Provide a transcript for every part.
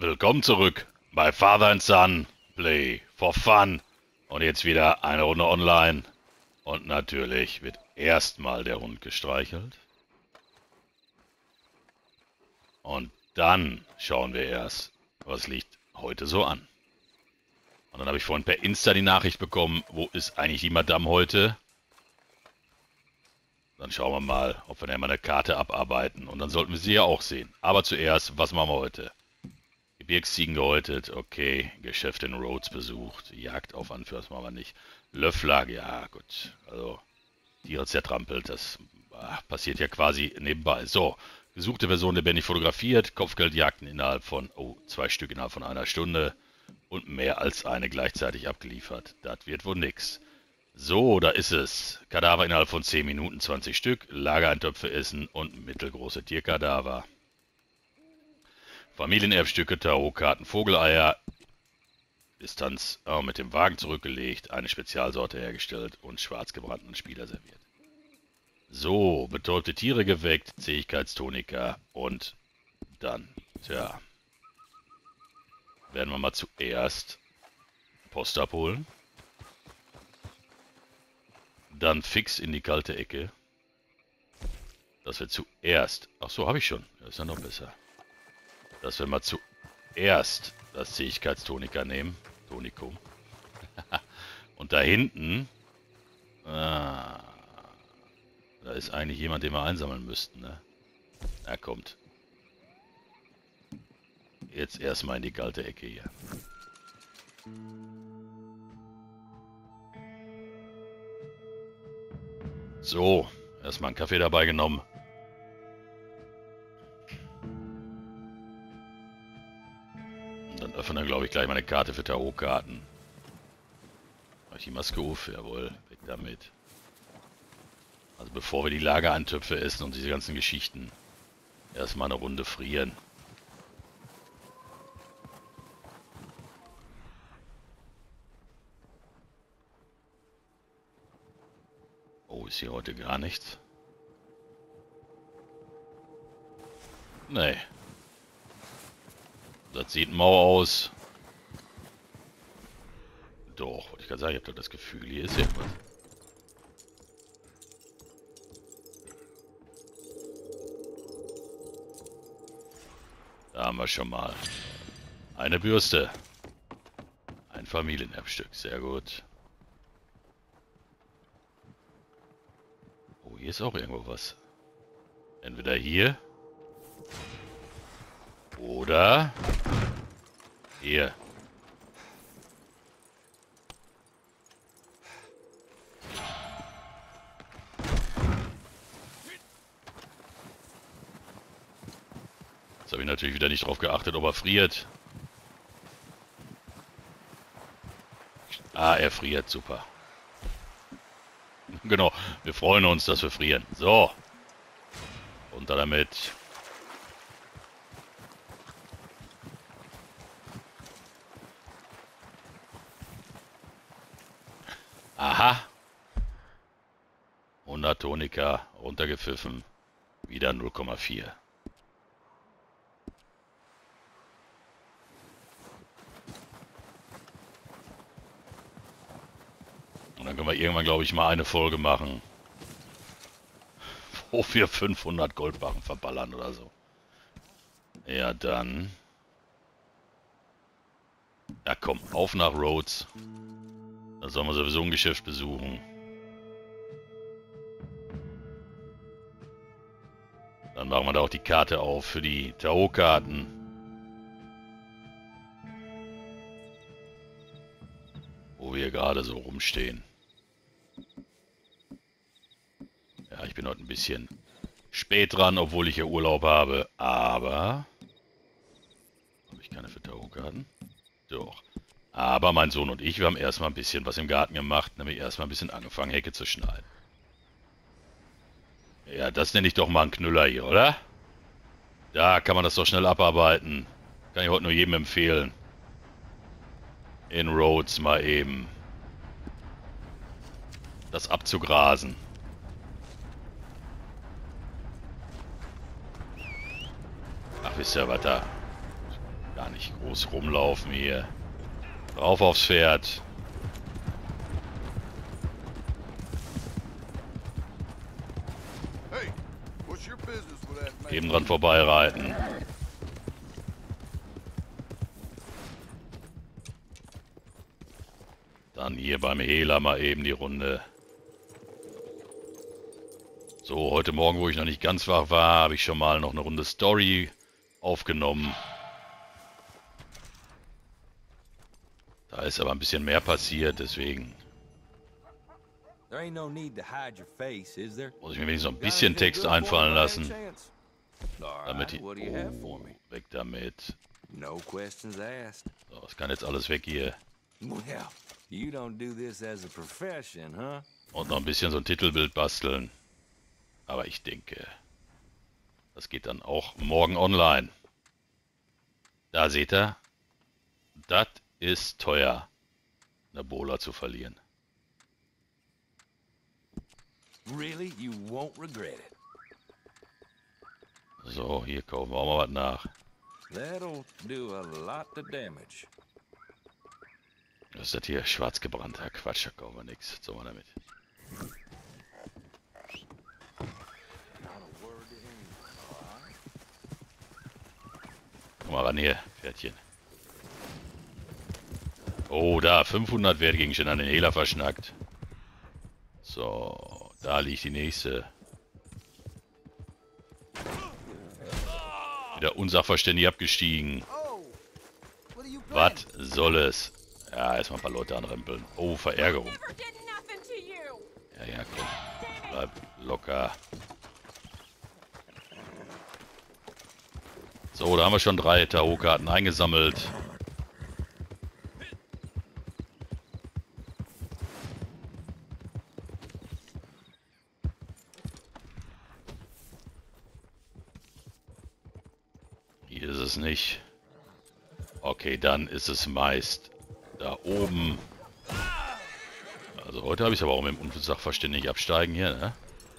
Willkommen zurück bei Father and Son Play for Fun. Und jetzt wieder eine Runde online. Und natürlich wird erstmal der Hund gestreichelt. Und dann schauen wir erst, was liegt heute so an. Und dann habe ich vorhin per Insta die Nachricht bekommen, wo ist eigentlich die Madame heute? Dann schauen wir mal, ob wir da mal eine Karte abarbeiten. Und dann sollten wir sie ja auch sehen. Aber zuerst, was machen wir heute? Gebirgsziegen gehäutet, okay. Geschäft in Rhodes besucht. Jagd auf Anführer, das machen wir nicht. Löfflag, ja gut. Also, Tiere zertrampelt, das passiert ja quasi nebenbei. So, gesuchte Person lebendig fotografiert. Kopfgeldjagden innerhalb von, 2 Stück innerhalb von 1 Stunde. Und mehr als eine gleichzeitig abgeliefert. Das wird wohl nix. So, da ist es. Kadaver innerhalb von 10 Minuten, 20 Stück. Lagereintöpfe essen und mittelgroße Tierkadaver. Familienerbstücke, Tarotkarten, Vogeleier. Distanz mit dem Wagen zurückgelegt. Eine Spezialsorte hergestellt und schwarz gebrannten Spieler serviert. So, betäubte Tiere geweckt. Zähigkeitstonika. Und dann, tja. Werden wir mal zuerst Post abholen. Dann fix in die kalte Ecke. Dass wir zuerst... Ach so, habe ich schon. Das ist ja noch besser. Dass wir mal zuerst das Zähigkeitstonika nehmen. Tonikum. Und da hinten... da ist eigentlich jemand, den wir einsammeln müssten, ne? Er kommt. Jetzt erstmal in die kalte Ecke hier. So, erstmal einen Kaffee dabei genommen. Und dann öffnen wir, glaube ich, gleich mal eine Karte für Tarotkarten. Mach ich die Maske auf? Jawohl, weg damit. Also bevor wir die Lagereintöpfe essen und diese ganzen Geschichten, erstmal eine Runde frieren. Oh, ist hier heute gar nichts? Nee. Das sieht mau aus. Doch, wollte ich gerade sagen, ich habe doch das Gefühl, hier ist irgendwas. Da haben wir schon mal eine Bürste. Ein Familienerbstück, sehr gut. Oh, hier ist auch irgendwo was. Entweder hier. Oder hier. Jetzt habe ich natürlich wieder nicht drauf geachtet, ob er friert. Ah, er friert, super. Genau, wir freuen uns, dass wir frieren. So. Runter damit. Aha. 100 Tonika, runtergepfiffen. Wieder 0,4. Und dann können wir irgendwann, glaube ich, mal eine Folge machen, wo wir 500 Goldbarren verballern oder so. Ja, dann... Ja, komm, auf nach Rhodes. Da sollen wir sowieso ein Geschäft besuchen. Dann machen wir da auch die Karte auf für die Tarotkarten. Wo wir gerade so rumstehen. Ja, ich bin heute ein bisschen spät dran, obwohl ich ja Urlaub habe. Aber... Habe ich keine für Tarotkarten? Doch. Aber mein Sohn und ich, wir haben erstmal ein bisschen was im Garten gemacht. Nämlich erstmal ein bisschen angefangen, Hecke zu schneiden. Ja, das nenne ich doch mal einen Knüller hier, oder? Da kann man das doch schnell abarbeiten. Kann ich heute nur jedem empfehlen. In Rhodes mal eben das abzugrasen. Ach, wisst ihr, was da Gar nicht groß rumlaufen hier. Rauf aufs Pferd. Eben dran vorbeireiten. Dann hier beim Hehler mal eben die Runde. So, heute Morgen, wo ich noch nicht ganz wach war, habe ich schon mal noch eine Runde Story aufgenommen. Da ist aber ein bisschen mehr passiert, deswegen muss ich mir wenigstens noch ein bisschen Text einfallen lassen. Damit ich... Oh, weg damit. So, das kann jetzt alles weg hier. Und noch ein bisschen so ein Titelbild basteln. Aber ich denke, das geht dann auch morgen online. Da seht ihr, das ist teuer, eine Bola zu verlieren. Really, you won't regret it. So, hier kaufen wir auch mal was nach. That'll do a lot of damage. Was ist das hier? Schwarz gebrannter Quatsch, da kaufen wir nichts. Was soll man damit? Komm mal ran hier, Pferdchen. Oh, da, 500 Wertgegenstände an den Hehler verschnackt. So, da liegt die nächste. Wieder unsachverständig abgestiegen. Was soll es? Ja, erstmal ein paar Leute anrempeln. Oh, Verärgerung. Ja, komm. Bleib locker. So, da haben wir schon 3 Tarotkarten eingesammelt. Hier ist es nicht. Okay, dann ist es meist da oben. Also heute habe ich es aber auch mit dem Unsachverständig absteigen hier, ne?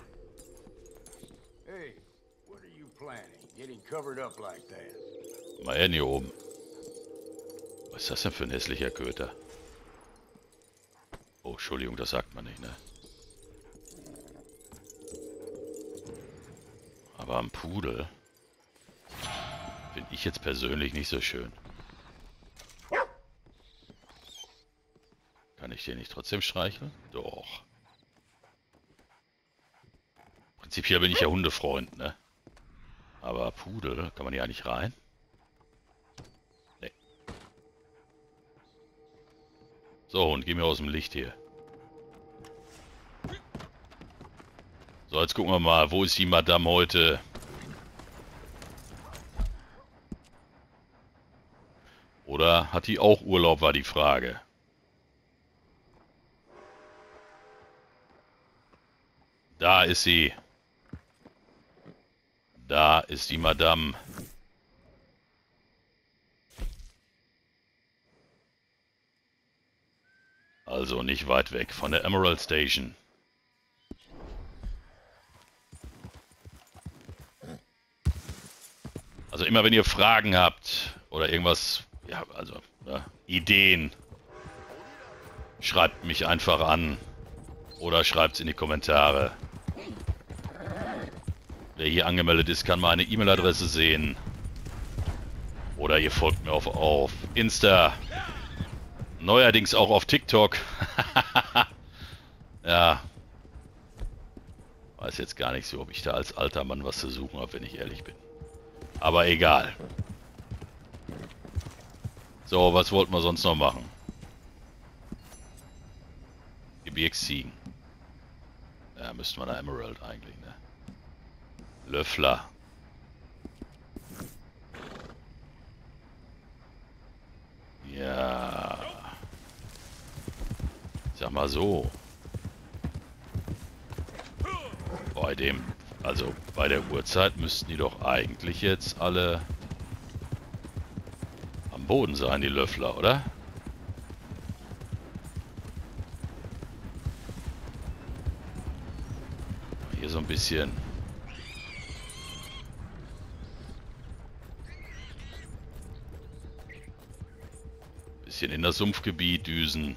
Mal her hier oben. Was ist das denn für ein hässlicher Köter? Oh, Entschuldigung, das sagt man nicht, ne? Aber ein Pudel finde ich jetzt persönlich nicht so schön. Kann ich den nicht trotzdem streicheln? Doch. Prinzipiell bin ich ja Hundefreund, ne? Aber Pudel, kann man hier eigentlich rein? Nee. So, Hund, geh mir aus dem Licht hier. So, jetzt gucken wir mal, wo ist die Madame heute? Oder hat die auch Urlaub, war die Frage. Da ist sie. Da ist die Madame. Also nicht weit weg von der Emerald Station. Also immer wenn ihr Fragen habt oder irgendwas, ja, also Ideen, schreibt mich einfach an oder schreibt es in die Kommentare. Wer hier angemeldet ist, kann meine E-Mail-Adresse sehen. Oder ihr folgt mir auf Insta. Neuerdings auch auf TikTok. Ja. Weiß jetzt gar nicht so, ob ich da als alter Mann was zu suchen habe, wenn ich ehrlich bin. Aber egal. So, was wollten wir sonst noch machen? Gebirgsziegen. Ja, müssten wir da Emerald eigentlich, ne? Löffler. Ja. Ich sag mal so. Bei der Uhrzeit müssten die doch eigentlich jetzt alle am Boden sein, die Löffler, oder? Hier so ein bisschen. bisschen in das Sumpfgebiet düsen.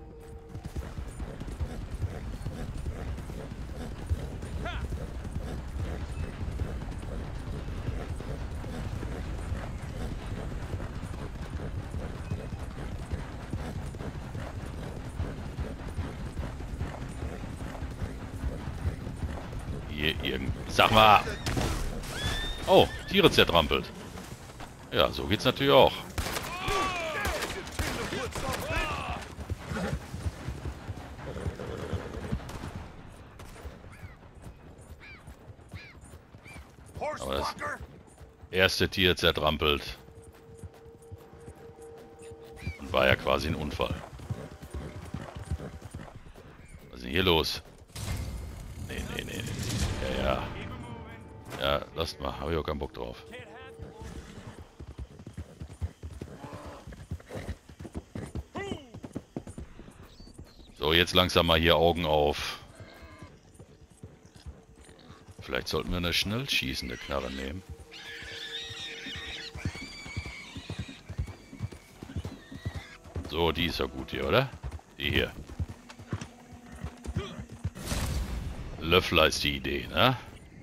Hier irgend... Sag mal! Oh, Tiere zertrampelt. Ja, so geht's natürlich auch. Aber das erste Tier zertrampelt. Und war ja quasi ein Unfall. Was ist denn hier los? Nee. Ja. Ja, lasst mal. Habe ich auch keinen Bock drauf. So, jetzt langsam mal hier Augen auf. Vielleicht sollten wir eine schnell schießende Knarre nehmen. So, die ist ja gut hier, oder? Die hier. Löffler ist die Idee, ne?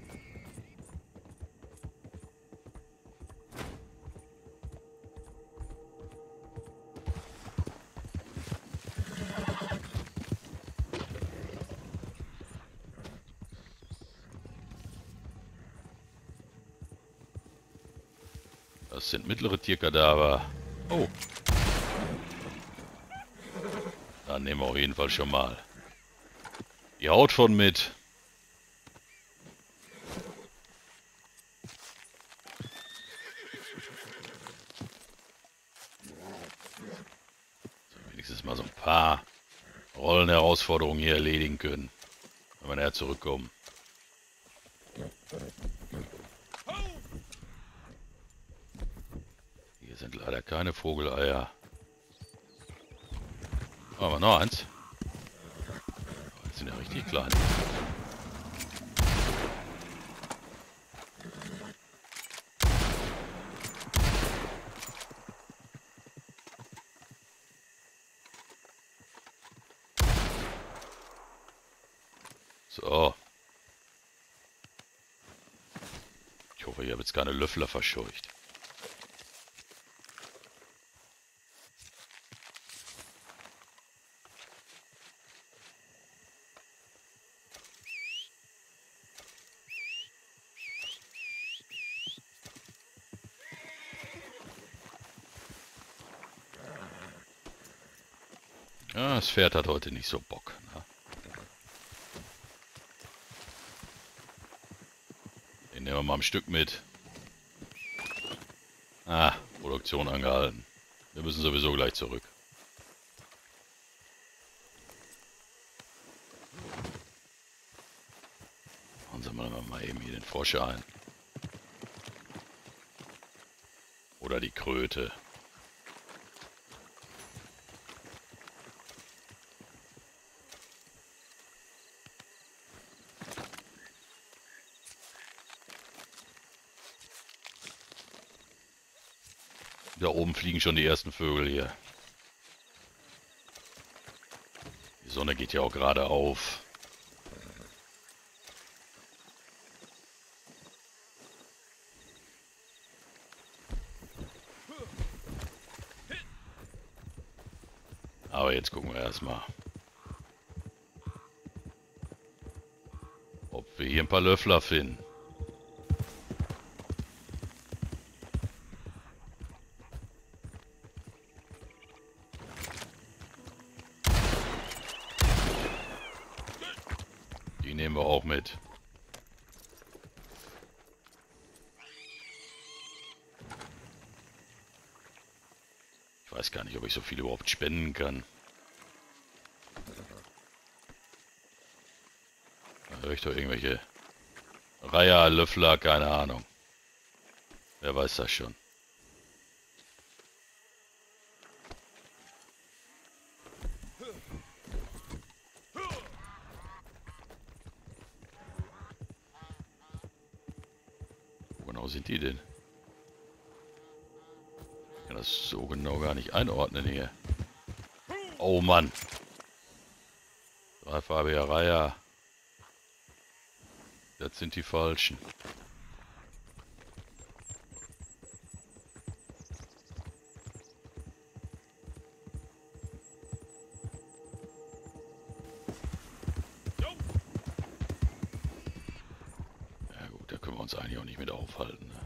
Das sind mittlere Tierkadaver. Oh. Dann nehmen wir auf jeden Fall schon mal die Haut von mit. So, wenigstens mal so ein paar Rollenherausforderungen hier erledigen können, wenn wir näher zurückkommen. Hier sind leider keine Vogeleier. Aber noch eins. Die sind ja richtig klein. So. Ich hoffe, ich habe jetzt keine Löffler verscheucht. Ja, das Pferd hat heute nicht so Bock. Ne? Den nehmen wir mal ein Stück mit. Ah, Produktion angehalten. Wir müssen sowieso gleich zurück. Und sammeln wir mal eben hier den Frosch ein. Oder die Kröte. Da oben fliegen schon die ersten Vögel hier. Die Sonne geht ja auch gerade auf. Aber jetzt gucken wir erstmal, ob wir hier ein paar Löffler finden. Die nehmen wir auch mit. Ich weiß gar nicht, ob ich so viel überhaupt spenden kann. Da höre ich doch irgendwelche Reiher, Löffler, keine Ahnung. Wer weiß das schon. Wo genau sind die denn? Ich kann das so genau gar nicht einordnen hier. Oh Mann. Dreifarbige Reihe. Das sind die falschen. Ja gut, da können wir uns eigentlich auch nicht mit aufhalten. Ne?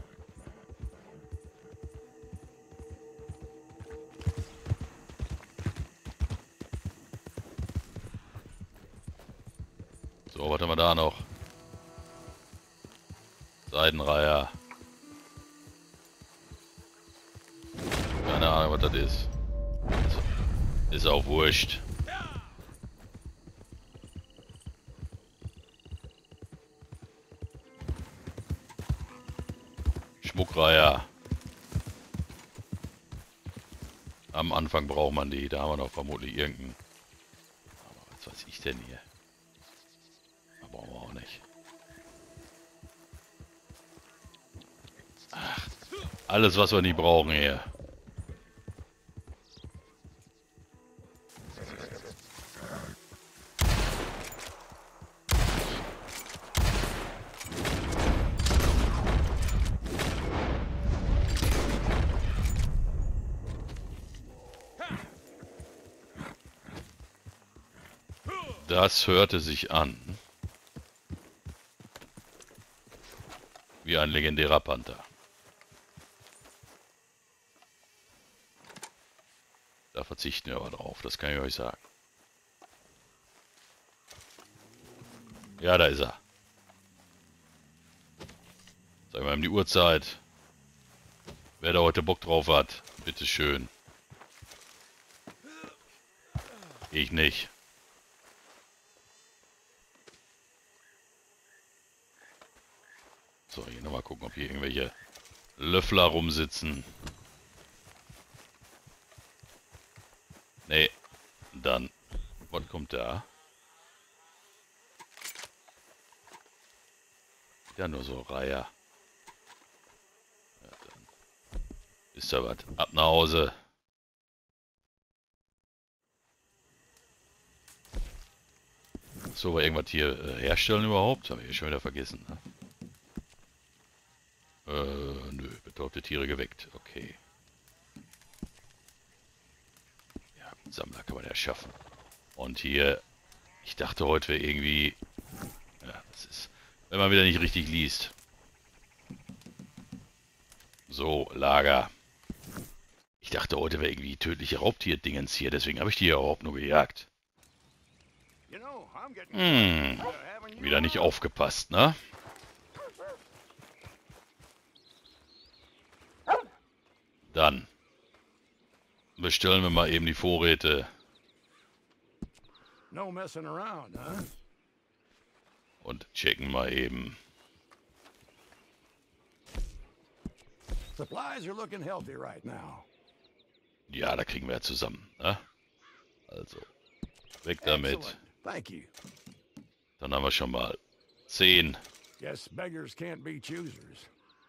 So, was haben wir da noch? Seidenreiher. Keine Ahnung, was das ist. Ist auch wurscht. Schmuckreiher. Am Anfang braucht man die. Da haben wir noch vermutlich irgendeinen. Aber was weiß ich denn hier? Da brauchen wir auch nicht. Ach, alles, was wir nicht brauchen hier. Das hörte sich an wie ein legendärer Panther. Da verzichten wir aber drauf, das kann ich euch sagen. Ja, da ist er. Sagen wir ihm die Uhrzeit. Wer da heute Bock drauf hat, bitteschön. Ich nicht. So, hier nochmal gucken, ob hier irgendwelche Löffler rumsitzen. Nee, dann, was kommt da? Ja, nur so Reiher. Ja, dann ist ja was. Ab nach Hause. So, wir irgendwas hier herstellen überhaupt? Haben wir hier schon wieder vergessen, ne? Nö, betäubte Tiere geweckt. Okay. Ja, Sammler kann man ja schaffen. Und hier, ich dachte heute wäre irgendwie, ja, das ist, wenn man wieder nicht richtig liest. So, Lager. Ich dachte heute wäre irgendwie tödliche Raubtier-Dingens hier, deswegen habe ich die ja überhaupt nur gejagt. Wieder nicht aufgepasst, ne? Dann bestellen wir mal eben die Vorräte. No messing around, huh? Und checken mal eben. Supplies are looking healthy right now. Ja, da kriegen wir ja zusammen, ne? Also, weg damit. Excellent. Thank you. Dann haben wir schon mal 10. Guess beggars can't be choosers.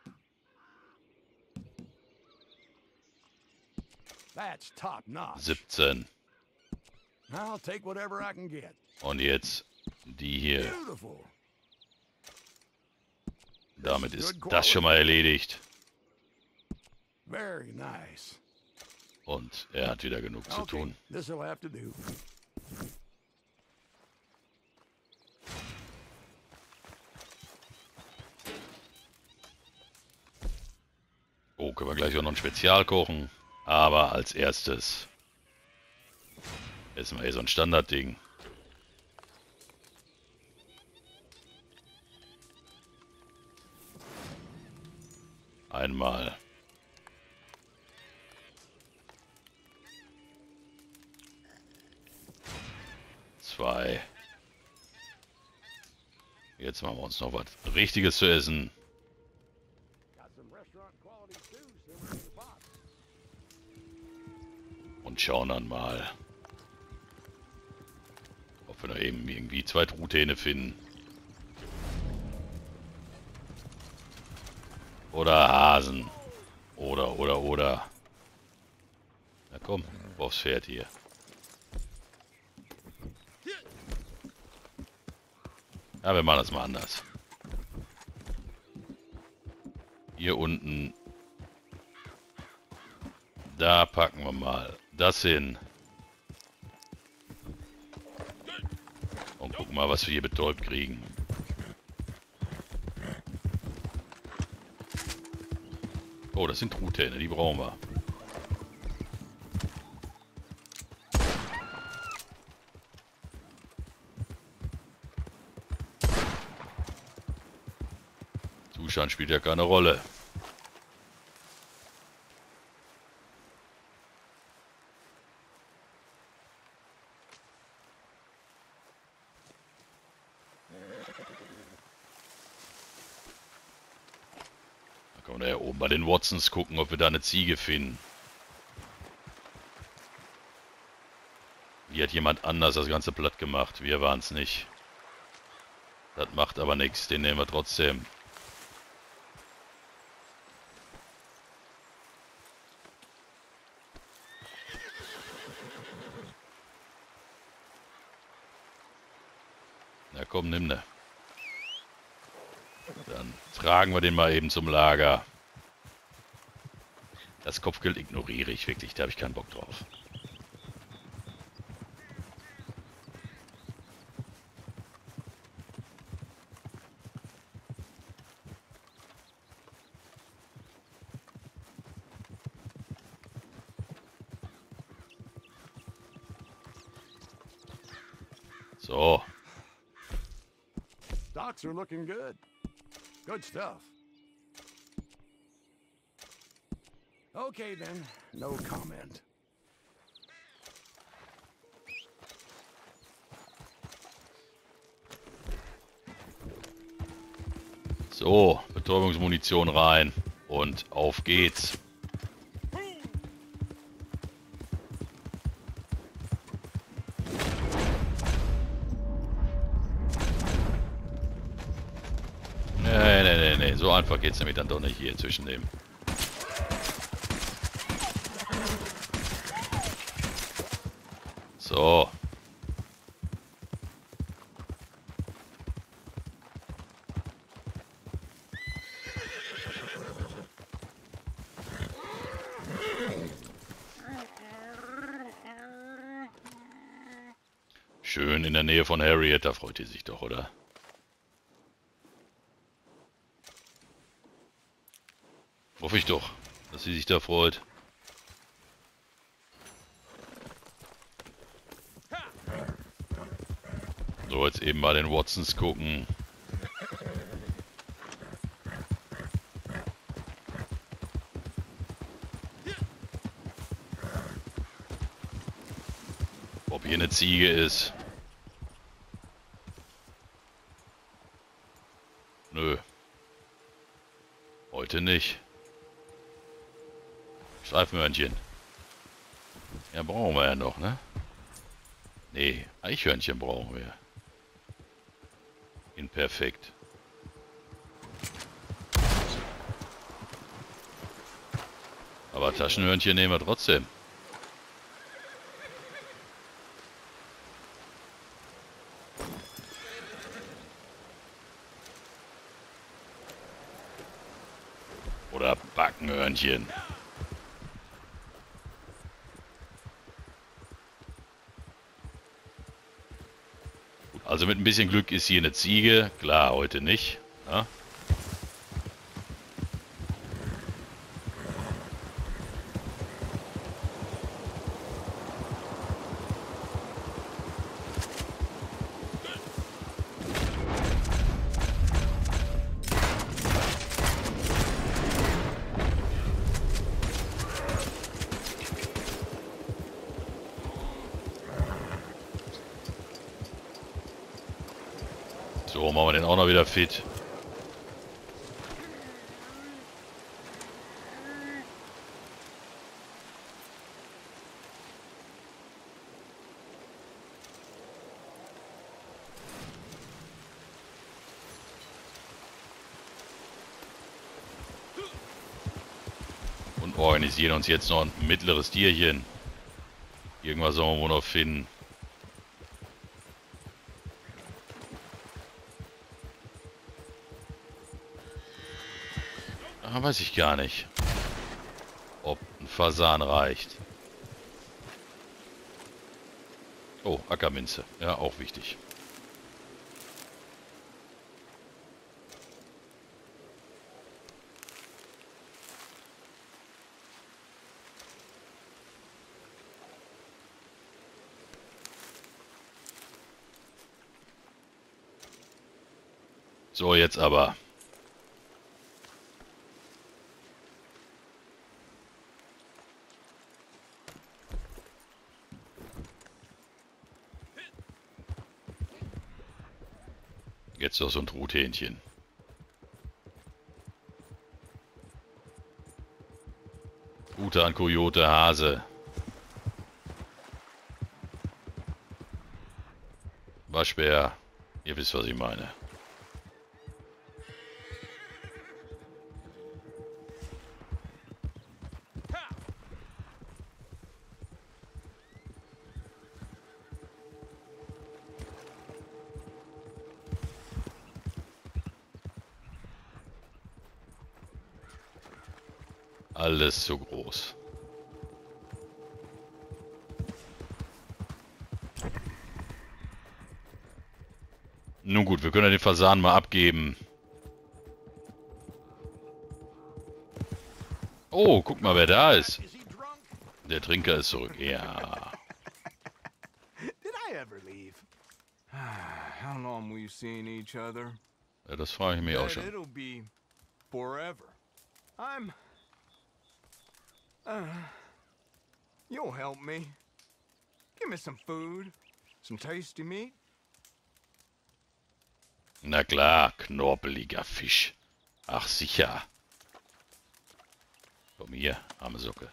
That's top notch. 17. I'll take whatever I can get. Und jetzt die hier. Beautiful. Damit ist das schon mal erledigt. Very nice. Und er hat wieder genug zu tun. This'll have to do. Oh, können wir gleich auch noch ein Spezial kochen. Aber als erstes essen wir hier so ein Standardding. Einmal. Zwei. Jetzt machen wir uns noch was Richtiges zu essen. Und schauen dann mal, ob wir noch eben irgendwie 2 Truthähne finden. Oder Hasen. Oder. Komm, aufs Pferd hier. Ja, wir machen das mal anders. Hier unten. Da packen wir mal das hin. Und gucken mal, was wir hier betäubt kriegen. Oh, das sind Truthähne, die brauchen wir. Zustand spielt ja keine Rolle. Da können wir ja oben bei den Watsons gucken, ob wir da eine Ziege finden. Hier hat jemand anders das Ganze platt gemacht. Wir waren es nicht. Das macht aber nichts. Den nehmen wir trotzdem. Na komm, nimm ne. Dann tragen wir den mal eben zum Lager. Das Kopfgeld ignoriere ich wirklich. Da habe ich keinen Bock drauf. So. Stocks are looking good. Good stuff. Okay then, no comment. So, Betäubungsmunition rein. Und auf geht's. Nee. So einfach geht's nämlich dann doch nicht hier zwischen dem. So. Schön in der Nähe von Harriet, da freut ihr sich doch, oder? Hoffe ich doch, dass sie sich da freut. So, jetzt eben mal den Watsons gucken. Ob hier eine Ziege ist. Nö. Heute nicht. Streifenhörnchen. Ja, brauchen wir ja noch, ne? Nee, Eichhörnchen brauchen wir. Perfekt. Aber Taschenhörnchen nehmen wir trotzdem. Oder Backenhörnchen. Also mit ein bisschen Glück ist hier eine Ziege. Klar, heute nicht. Ja? So, machen wir den auch noch wieder fit. Und organisieren uns jetzt noch ein mittleres Tierchen. Irgendwas sollen wir wohl noch finden. Ah, weiß ich gar nicht, ob ein Fasan reicht. Oh, Ackerminze. Ja, auch wichtig. So, jetzt aber. Jetzt noch so ein Truthähnchen. Truthahn, Kojote, Hase. Waschbär. Ihr wisst, was ich meine. Alles zu groß. Nun gut, wir können ja den Fasan mal abgeben. Oh, guck mal, wer da ist. Is he drunk? Der Trinker ist zurück. Ja. Did I ever leave? How long we've seen each other? Ja, das frage ich mich auch Bet schon. it'll be forever. You'll help me. Give me some food, some tasty meat. Na klar, knorpeliger Fisch. Ach sicher. Komm hier, arme Socke.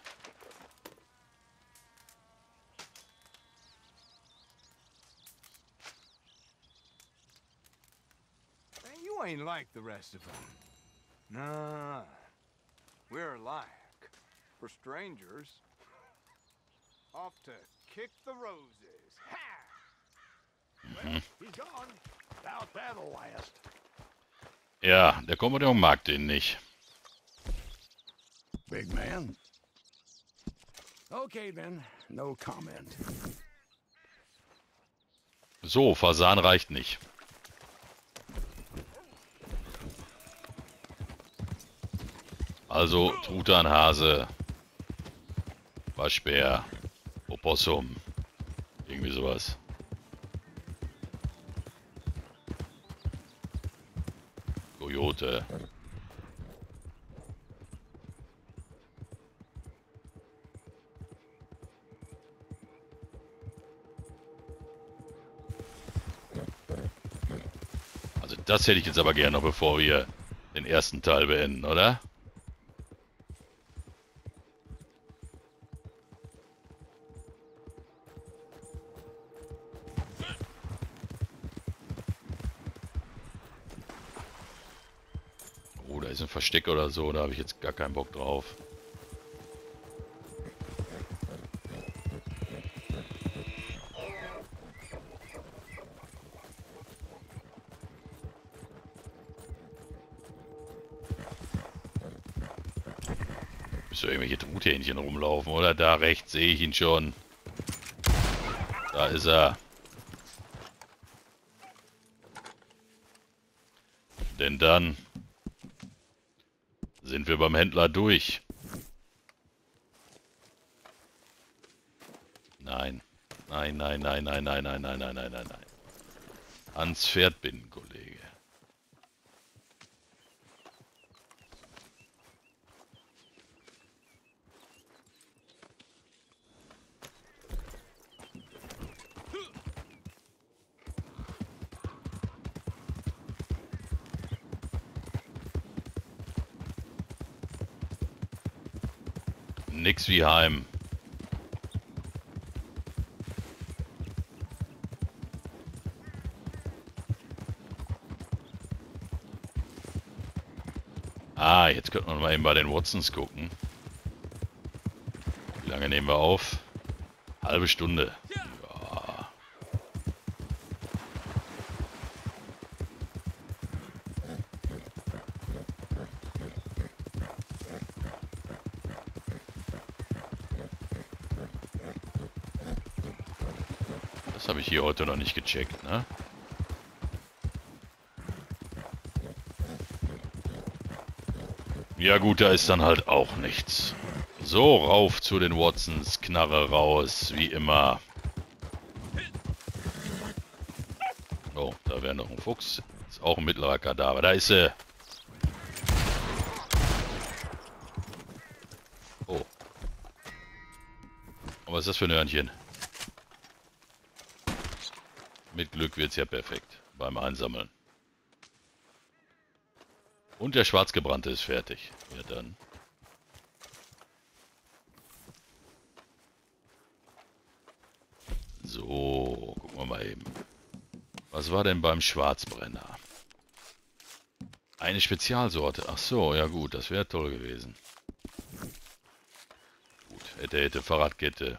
Man, you ain't like the rest of them. Nah, we're alike. For strangers. Off to kick the roses. Ha! Well, he's gone. Doubt that'll last. Ja, der Kommandant mag den nicht. Big man. Okay then, no comment. So, Fasan reicht nicht. Also, Truthahn, Hase, Waschbär, Opossum, irgendwie sowas. Kojote. Also das hätte ich jetzt aber gerne noch, bevor wir den ersten Teil beenden, oder? Oh, da ist ein Versteck oder so, da habe ich jetzt gar keinen Bock drauf. Müsste irgendwelche Truthähnchen rumlaufen, oder? Da rechts sehe ich ihn schon. Da ist er. Denn dann sind wir beim Händler durch. Nein. Nein, nein, nein, nein, nein, nein, nein, nein, nein, nein, nein. Ans Pferd binden, Kollege. Nix wie heim. Ah, jetzt könnten wir mal eben bei den Watsons gucken. Wie lange nehmen wir auf? Halbe Stunde. Ja. Das habe ich hier heute noch nicht gecheckt, ne? Ja gut, da ist dann halt auch nichts. So, rauf zu den Watsons, Knarre raus, wie immer. Oh, da wäre noch ein Fuchs. Ist auch ein mittlerer Kadaver. Da ist sie. Oh. Und was ist das für ein Hörnchen? Mit Glück wird's ja perfekt beim Einsammeln. Und der Schwarzgebrannte ist fertig. Ja dann. So, gucken wir mal eben. Was war denn beim Schwarzbrenner? Eine Spezialsorte. Ach so, ja gut, das wäre toll gewesen. Gut, hätte, Fahrradkette.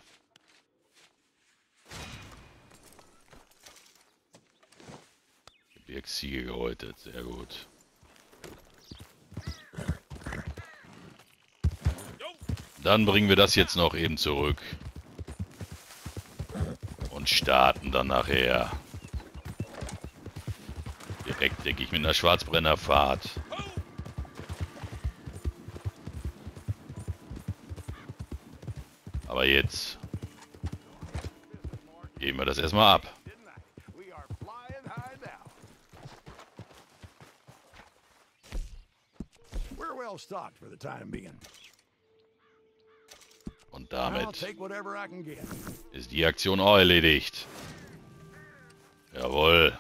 Gebirgsziege gehäutet, sehr gut. Dann bringen wir das jetzt noch eben zurück. Und starten dann nachher. Direkt, denke ich, mit einer Schwarzbrennerfahrt. Aber jetzt geben wir das erstmal ab. We are flying high now. We're well stocked for the time being. Und I'll damit take whatever I can get. ist die Aktion auch erledigt. Jawohl.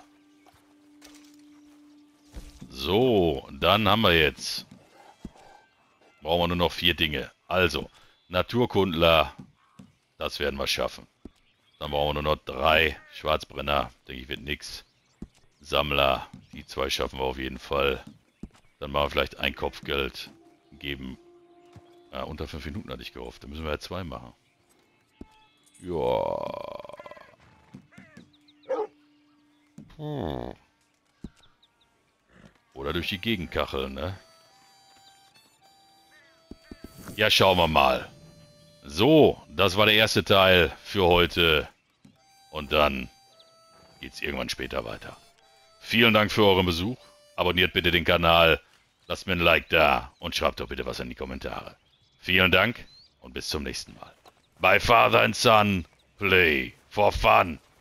So, dann haben wir jetzt. Brauchen wir nur noch 4 Dinge. Also, Naturkundler, das werden wir schaffen. Dann brauchen wir nur noch 3. Schwarzbrenner, denke ich, wird nix. Sammler, die 2 schaffen wir auf jeden Fall. Dann machen wir vielleicht ein Kopfgeld. Geben. Ja, unter 5 Minuten hatte ich gehofft. Dann müssen wir ja 2 machen. Ja. Oder durch die Gegenkachel, ne? Ja, schauen wir mal. So, das war der erste Teil für heute. Und dann geht's irgendwann später weiter. Vielen Dank für euren Besuch. Abonniert bitte den Kanal. Lasst mir ein Like da und schreibt doch bitte was in die Kommentare. Vielen Dank und bis zum nächsten Mal. Bei Father and Son, play for fun.